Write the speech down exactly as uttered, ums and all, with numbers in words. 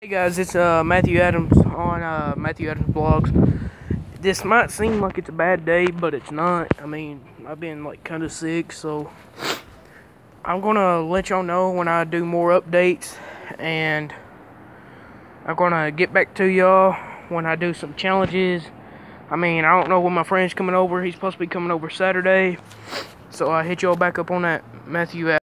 Hey guys, it's uh, Matthew Adams on uh, Matthew Adams Blogs. This might seem like it's a bad day, but it's not. I mean, I've been like kind of sick, so I'm gonna let y'all know when I do more updates, and I'm gonna get back to y'all when I do some challenges. I mean, I don't know when my friend's coming over. He's supposed to be coming over Saturday, so I hit y'all back up on that, Matthew Adams.